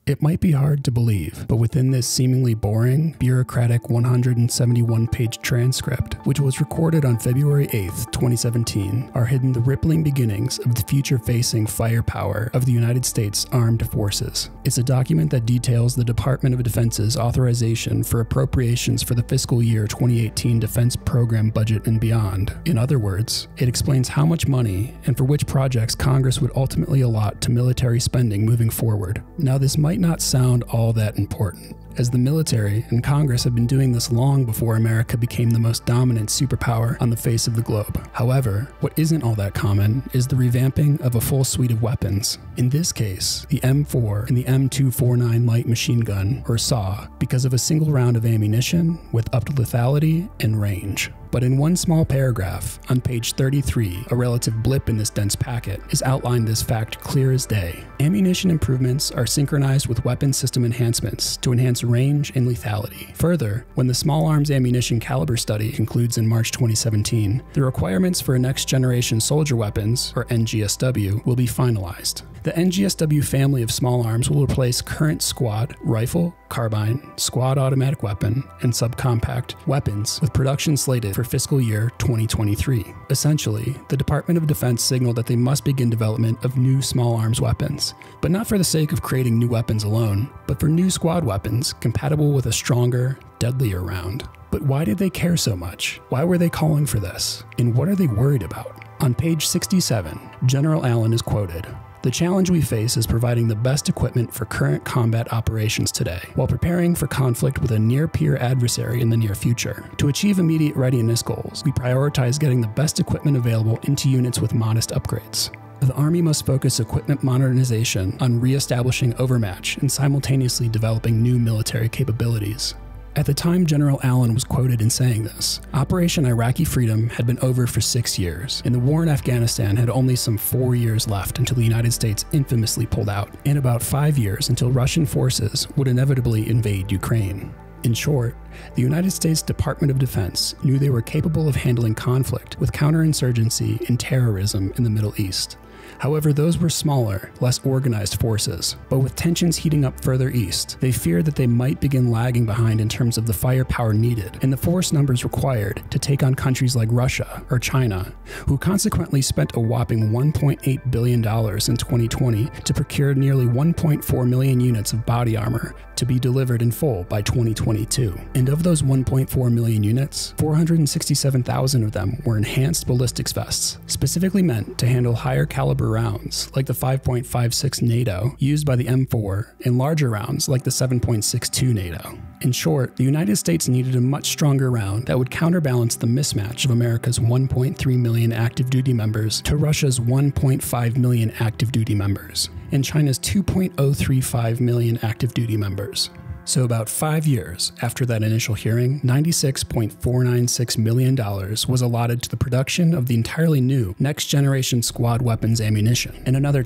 It might be hard to believe, but within this seemingly boring, bureaucratic 171-page transcript, which was recorded on February 8, 2017, are hidden the rippling beginnings of the future-facing firepower of the United States Armed Forces. It's a document that details the Department of Defense's authorization for appropriations for the fiscal year 2018 defense program budget and beyond. In other words, it explains how much money and for which projects Congress would ultimately allot to military spending moving forward. Now, this might not sound all that important, as the military and Congress have been doing this long before America became the most dominant superpower on the face of the globe. However, what isn't all that common is the revamping of a full suite of weapons. In this case, the M4 and the M249 light machine gun, or SAW, because of a single round of ammunition with up to lethality and range. But in one small paragraph, on page 33, a relative blip in this dense packet, is outlined this fact clear as day. Ammunition improvements are synchronized with weapon system enhancements to enhance range and lethality. Further, when the Small Arms Ammunition Caliber Study concludes in March 2017, the requirements for Next Generation Soldier Weapons, or NGSW, will be finalized. The NGSW family of small arms will replace current squad, rifle, carbine, squad automatic weapon, and subcompact weapons with production slated for fiscal year 2023. Essentially, the Department of Defense signaled that they must begin development of new small arms weapons, but not for the sake of creating new weapons alone, but for new squad weapons compatible with a stronger, deadlier round. But why did they care so much? Why were they calling for this? And what are they worried about? On page 67, General Allen is quoted, "The challenge we face is providing the best equipment for current combat operations today, while preparing for conflict with a near-peer adversary in the near future. To achieve immediate readiness goals, we prioritize getting the best equipment available into units with modest upgrades. The Army must focus equipment modernization on re-establishing overmatch and simultaneously developing new military capabilities." At the time General Allen was quoted in saying this, Operation Iraqi Freedom had been over for 6 years, and the war in Afghanistan had only some 4 years left until the United States infamously pulled out, and about 5 years until Russian forces would inevitably invade Ukraine. In short, the United States Department of Defense knew they were capable of handling conflict with counterinsurgency and terrorism in the Middle East. However, those were smaller, less organized forces, but with tensions heating up further east, they feared that they might begin lagging behind in terms of the firepower needed and the force numbers required to take on countries like Russia or China, who consequently spent a whopping $1.8 billion in 2020 to procure nearly 1.4 million units of body armor to be delivered in full by 2022. And of those 1.4 million units, 467,000 of them were enhanced ballistics vests, specifically meant to handle higher caliber rounds like the 5.56 NATO used by the M4 and larger rounds like the 7.62 NATO. In short, the United States needed a much stronger round that would counterbalance the mismatch of America's 1.3 million active duty members to Russia's 1.5 million active duty members and China's 2.035 million active duty members. So about 5 years after that initial hearing, $96.496 million was allotted to the production of the entirely new next-generation squad weapons ammunition, and another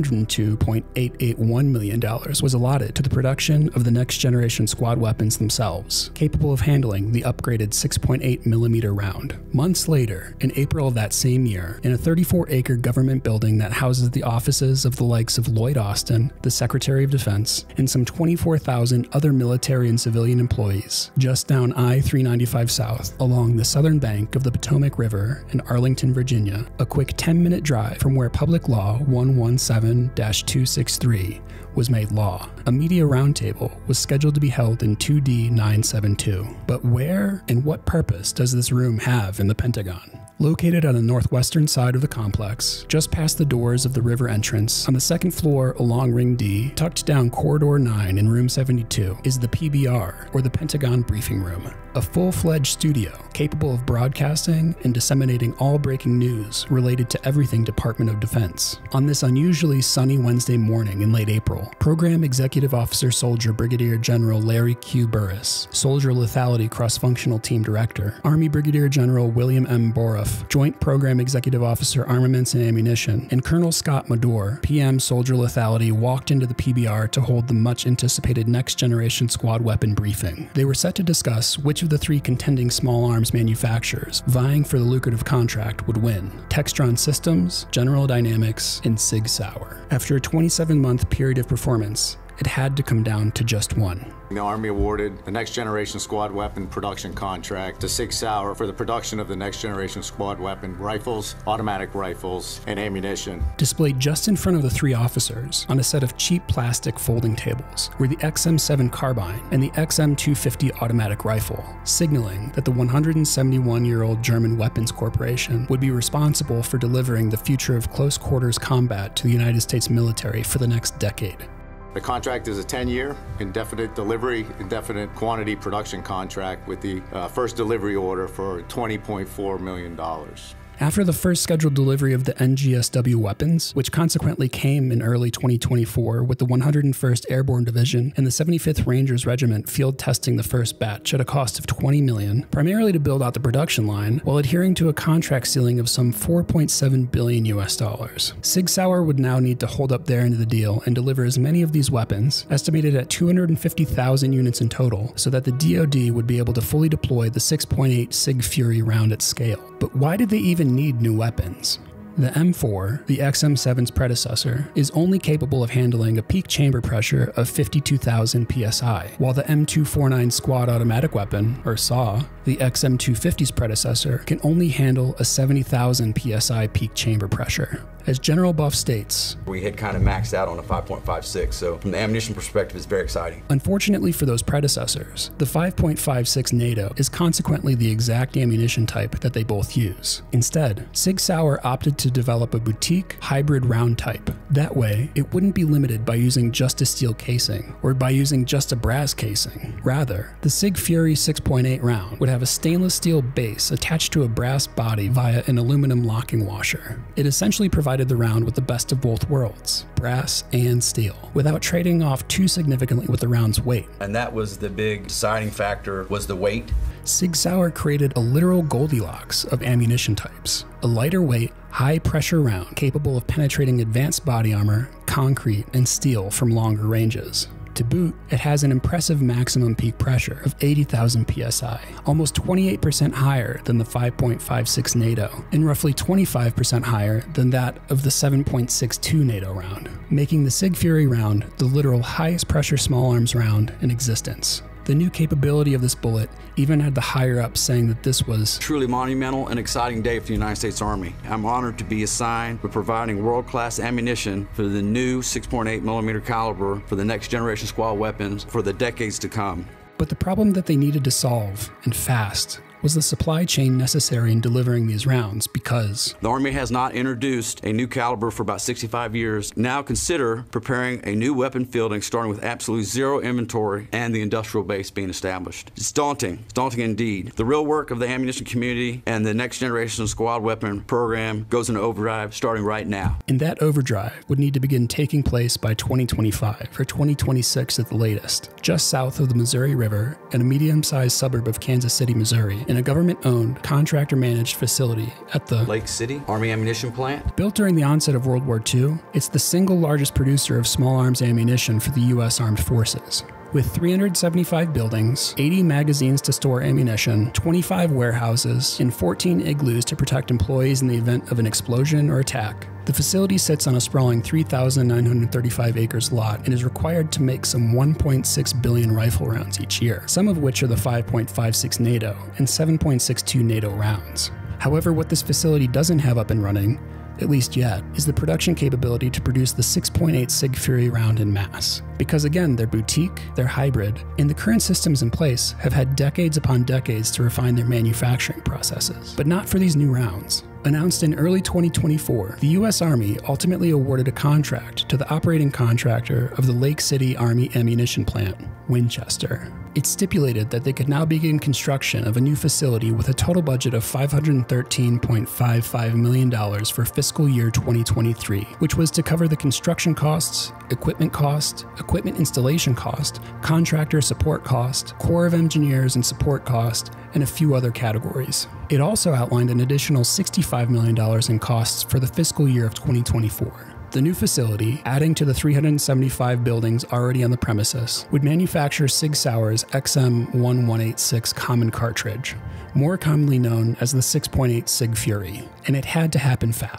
$202.881 million was allotted to the production of the next-generation squad weapons themselves, capable of handling the upgraded 6.8mm round. Months later, in April of that same year, in a 34-acre government building that houses the offices of the likes of Lloyd Austin, the Secretary of Defense, and some 24,000 other military and civilian employees, just down I-395 South along the southern bank of the Potomac River in Arlington, Virginia, a quick 10-minute drive from where Public Law 117-263 was made law. A media roundtable was scheduled to be held in 2D 972. But where and what purpose does this room have in the Pentagon? Located on the northwestern side of the complex, just past the doors of the river entrance, on the second floor along Ring D, tucked down Corridor 9 in Room 72, is the PBR, or the Pentagon Briefing Room, a full-fledged studio capable of broadcasting and disseminating all breaking news related to everything Department of Defense. On this unusually sunny Wednesday morning in late April, Program Executive Officer Soldier Brigadier General Larry Q. Burris, Soldier Lethality Cross-Functional Team Director, Army Brigadier General William M. Borough, Joint Program Executive Officer Armaments and Ammunition, and Colonel Scott Madore, PM Soldier Lethality, walked into the PBR to hold the much-anticipated next-generation squad weapon briefing. They were set to discuss which of the 3 contending small arms manufacturers vying for the lucrative contract would win: Textron Systems, General Dynamics, and SIG Sauer. After a 27-month period of performance, it had to come down to just one. The Army awarded the Next Generation Squad Weapon production contract to SIG Sauer for the production of the Next Generation Squad Weapon rifles, automatic rifles, and ammunition. Displayed just in front of the three officers on a set of cheap plastic folding tables were the XM7 Carbine and the XM250 automatic rifle, signaling that the 171-year-old German Weapons Corporation would be responsible for delivering the future of close quarters combat to the United States military for the next decade. The contract is a 10-year, indefinite delivery, indefinite quantity production contract with the first delivery order for $20.4 million. After the first scheduled delivery of the NGSW weapons, which consequently came in early 2024 with the 101st Airborne Division and the 75th Rangers Regiment field testing the first batch at a cost of $20 million, primarily to build out the production line, while adhering to a contract ceiling of some $4.7 billion US. SIG Sauer would now need to hold up their end of the deal and deliver as many of these weapons, estimated at 250,000 units in total, so that the DoD would be able to fully deploy the 6.8 SIG Fury round at scale. But why did they even need new weapons? The M4, the XM7's predecessor, is only capable of handling a peak chamber pressure of 52,000 psi, while the M249 Squad Automatic Weapon, or SAW, the XM250's predecessor, can only handle a 70,000 psi peak chamber pressure. As General Buff states, we had kind of maxed out on a 5.56, so from the ammunition perspective, it's very exciting. Unfortunately for those predecessors, the 5.56 NATO is consequently the exact ammunition type that they both use. Instead, SIG Sauer opted to develop a boutique hybrid round type. That way, it wouldn't be limited by using just a steel casing, or by using just a brass casing. Rather, the SIG Fury 6.8 round would have a stainless steel base attached to a brass body via an aluminum locking washer. It essentially provided the round with the best of both worlds, brass and steel, without trading off too significantly with the round's weight. And that was the big deciding factor, was the weight. SIG Sauer created a literal Goldilocks of ammunition types, a lighter weight, high pressure round capable of penetrating advanced body armor, concrete, and steel from longer ranges. To boot, it has an impressive maximum peak pressure of 80,000 psi, almost 28% higher than the 5.56 NATO, and roughly 25% higher than that of the 7.62 NATO round, making the SIG Fury round the literal highest pressure small arms round in existence. The new capability of this bullet even had the higher-ups saying that this was truly monumental and exciting day for the United States Army. I'm honored to be assigned with providing world-class ammunition for the new 6.8mm caliber for the next generation squad weapons for the decades to come. But the problem that they needed to solve, and fast, was the supply chain necessary in delivering these rounds, because the Army has not introduced a new caliber for about 65 years. Now consider preparing a new weapon fielding starting with absolutely zero inventory and the industrial base being established. It's daunting indeed. The real work of the ammunition community and the next generation squad weapon program goes into overdrive starting right now. And that overdrive would need to begin taking place by 2025 or 2026 at the latest, just south of the Missouri River in a medium-sized suburb of Kansas City, Missouri, in a government-owned, contractor-managed facility at the Lake City Army Ammunition Plant. Built during the onset of World War II, it's the single largest producer of small arms ammunition for the U.S. Armed Forces. With 375 buildings, 80 magazines to store ammunition, 25 warehouses, and 14 igloos to protect employees in the event of an explosion or attack, the facility sits on a sprawling 3,935 acres lot and is required to make some 1.6 billion rifle rounds each year, some of which are the 5.56 NATO and 7.62 NATO rounds. However, what this facility doesn't have up and running, at least yet, is the production capability to produce the 6.8 SIG Fury round in mass. Because again, they're boutique, they're hybrid, and the current systems in place have had decades upon decades to refine their manufacturing processes. But not for these new rounds. Announced in early 2024, the U.S. Army ultimately awarded a contract to the operating contractor of the Lake City Army Ammunition Plant, Winchester. It stipulated that they could now begin construction of a new facility with a total budget of $513.55 million for fiscal year 2023, which was to cover the construction costs, equipment installation cost, contractor support cost, Corps of Engineers and support cost, and a few other categories. It also outlined an additional $65 million in costs for the fiscal year of 2024. The new facility, adding to the 375 buildings already on the premises, would manufacture SIG Sauer's XM1186 common cartridge, more commonly known as the 6.8 SIG Fury, and it had to happen fast.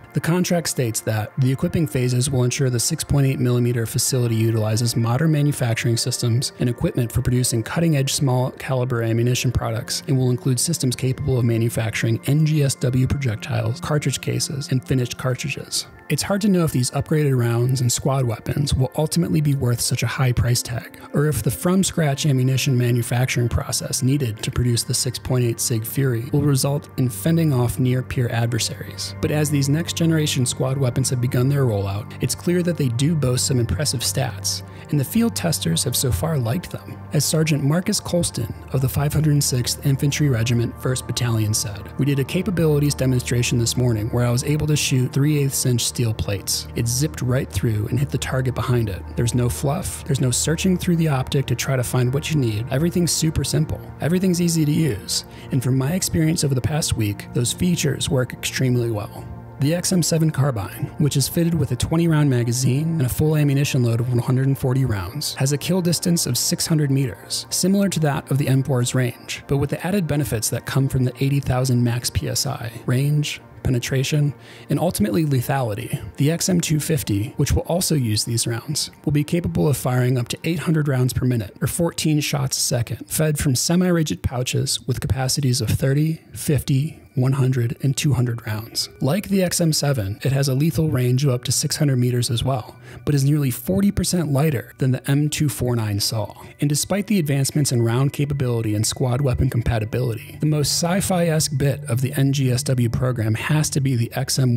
The contract states that the equipping phases will ensure the 6.8mm facility utilizes modern manufacturing systems and equipment for producing cutting-edge small caliber ammunition products and will include systems capable of manufacturing NGSW projectiles, cartridge cases, and finished cartridges. It's hard to know if these upgraded rounds and squad weapons will ultimately be worth such a high price tag, or if the from-scratch ammunition manufacturing process needed to produce the 6.8 SIG Fury will result in fending off near-peer adversaries. But as these next-generation squad weapons have begun their rollout, it's clear that they do boast some impressive stats, and the field testers have so far liked them. As Sergeant Marcus Colston of the 506th Infantry Regiment 1st Battalion said, "We did a capabilities demonstration this morning where I was able to shoot 3/8 inch steel plates. It zipped right through and hit the target behind it. There's no fluff, there's no searching through the optic to try to find what you need. Everything's super simple. Everything's easy to use. And from my experience over the past week, those features work extremely well." The XM7 Carbine, which is fitted with a 20-round magazine and a full ammunition load of 140 rounds, has a kill distance of 600 meters, similar to that of the M4's range, but with the added benefits that come from the 80,000 max PSI, range, penetration, and ultimately lethality. The XM250, which will also use these rounds, will be capable of firing up to 800 rounds per minute, or 14 shots a second, fed from semi-rigid pouches with capacities of 30, 50, 100, and 200 rounds. Like the XM7, it has a lethal range of up to 600 meters as well, but is nearly 40% lighter than the M249 saw. And despite the advancements in round capability and squad weapon compatibility, the most sci-fi-esque bit of the NGSW program has to be the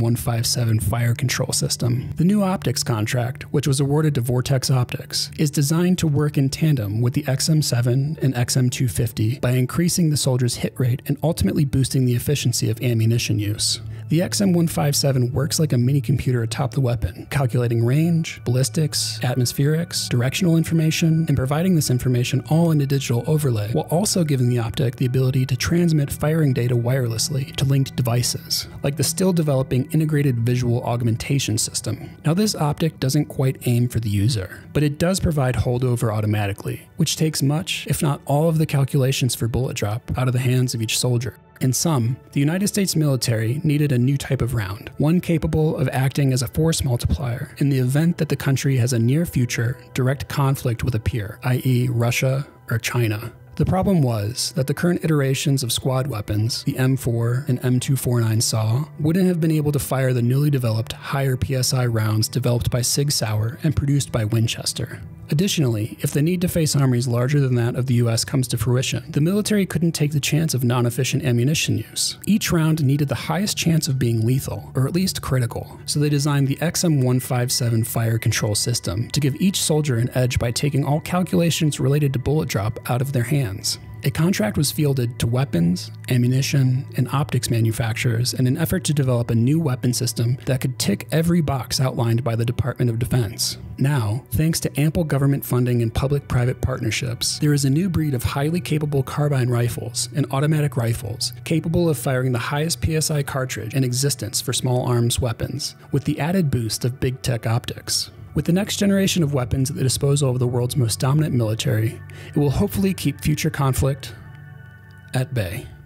XM157 fire control system. The new optics contract, which was awarded to Vortex Optics, is designed to work in tandem with the XM7 and XM250 by increasing the soldier's hit rate and ultimately boosting the efficiency of ammunition use. The XM157 works like a mini computer atop the weapon, calculating range, ballistics, atmospherics, directional information, and providing this information all in a digital overlay, while also giving the optic the ability to transmit firing data wirelessly to linked devices, like the still developing integrated visual augmentation system. Now this optic doesn't quite aim for the user, but it does provide holdover automatically, which takes much, if not all of the calculations for bullet drop out of the hands of each soldier. In sum, the United States military needed a new type of round, one capable of acting as a force multiplier in the event that the country has a near-future direct conflict with a peer, i.e. Russia or China. The problem was that the current iterations of squad weapons, the M4 and M249 SAW, wouldn't have been able to fire the newly developed higher PSI rounds developed by SIG Sauer and produced by Winchester. Additionally, if the need to face armies larger than that of the US comes to fruition, the military couldn't take the chance of non-efficient ammunition use. Each round needed the highest chance of being lethal, or at least critical, so they designed the XM157 fire control system to give each soldier an edge by taking all calculations related to bullet drop out of their hands. A contract was fielded to weapons, ammunition, and optics manufacturers in an effort to develop a new weapon system that could tick every box outlined by the Department of Defense. Now, thanks to ample government funding and public-private partnerships, there is a new breed of highly capable carbine rifles and automatic rifles capable of firing the highest PSI cartridge in existence for small arms weapons, with the added boost of big tech optics. With the next generation of weapons at the disposal of the world's most dominant military, it will hopefully keep future conflict at bay.